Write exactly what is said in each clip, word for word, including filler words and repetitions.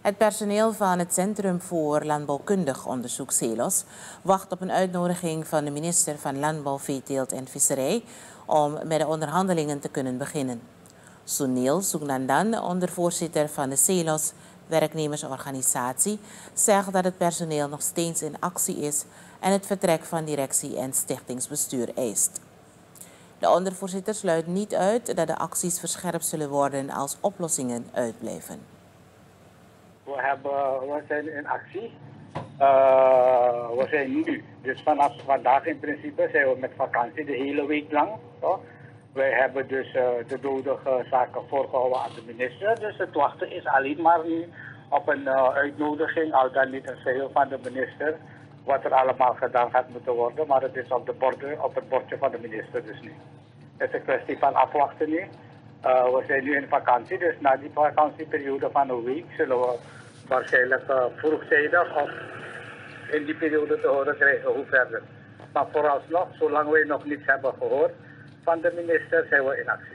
Het personeel van het Centrum voor Landbouwkundig Onderzoek CELOS wacht op een uitnodiging van de minister van Landbouw, Veeteelt en Visserij om met de onderhandelingen te kunnen beginnen. Sunil Sugnandan, ondervoorzitter van de CELOS, werknemersorganisatie, zegt dat het personeel nog steeds in actie is en het vertrek van directie en stichtingsbestuur eist. De ondervoorzitter sluit niet uit dat de acties verscherpt zullen worden als oplossingen uitblijven. We, hebben, we zijn in actie. Uh, we zijn nu, dus vanaf vandaag in principe zijn we met vakantie de hele week lang. Toch? Wij hebben dus uh, de nodige zaken voorgehouden aan de minister. Dus het wachten is alleen maar nu op een uh, uitnodiging, al dan niet een veel van de minister, wat er allemaal gedaan gaat moeten worden. Maar het is op, de borden, op het bordje van de minister dus nu. Het is een kwestie van afwachten nu. Uh, we zijn nu in vakantie, dus na die vakantieperiode van een week zullen we waarschijnlijk uh, vroegtijdig of in die periode te horen krijgen hoe verder. Maar vooralsnog, zolang wij nog niets hebben gehoord van de minister, zijn we in actie.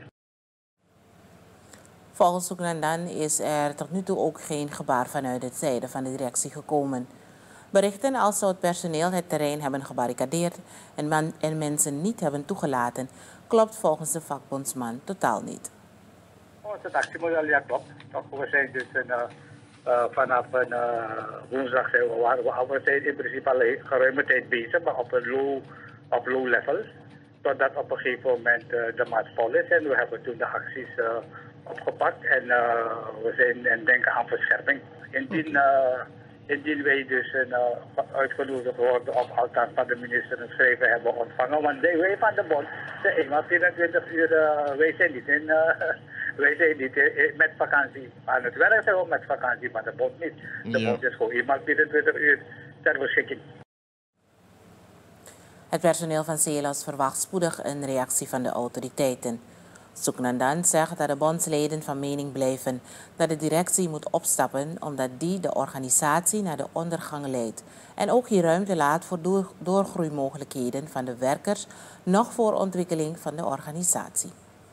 Volgens Sugnandan is er tot nu toe ook geen gebaar vanuit het zijde van de directie gekomen. Berichten als zou het personeel het terrein hebben gebarricadeerd en, man, en mensen niet hebben toegelaten, klopt volgens de vakbondsman totaal niet. Oh, het actiemodel, ja, klopt. We zijn dus een, uh, uh, vanaf een, uh, woensdag zijn we, we, we zijn in principe al een geruime tijd bezig, maar op een low, op low level. Totdat op een gegeven moment uh, de maat vol is en we hebben toen de acties uh, opgepakt en uh, we zijn en denken aan verscherping. Indien, uh, indien wij dus uh, uitgenodigd worden of althans van de minister een schrijven hebben ontvangen, want wij van de bond zijn eenmaal vierentwintig uur, uh, wij zijn niet in, uh, wij zijn niet uh, met vakantie. Aan het werk zijn we met vakantie, maar de bond niet. De ja. bond is gewoon eenmaal vierentwintig uur ter beschikking. Het personeel van CELOS verwacht spoedig een reactie van de autoriteiten. Sugnandan zegt dat de bondsleden van mening blijven dat de directie moet opstappen omdat die de organisatie naar de ondergang leidt en ook hier ruimte laat voor door doorgroeimogelijkheden van de werkers nog voor ontwikkeling van de organisatie.